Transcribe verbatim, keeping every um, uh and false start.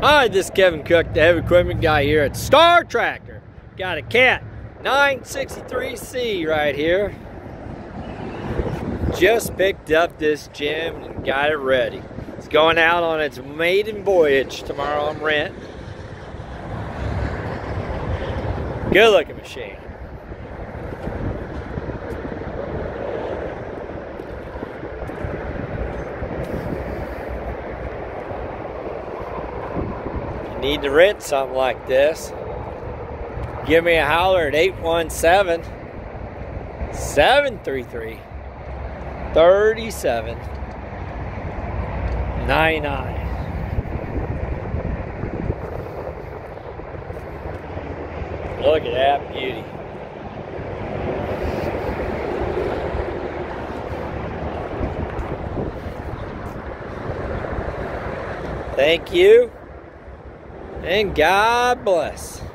Hi, this is Kevin Cook, the heavy equipment guy here at Star Tractor. Got a Cat nine sixty-three C right here. Just picked up this gem and got it ready. It's going out on its maiden voyage tomorrow on rent. Good looking machine. Need to rent something like this, give me a holler at eight one seven, seven three three, three seven nine nine. Look at that beauty. Thank you. And God bless.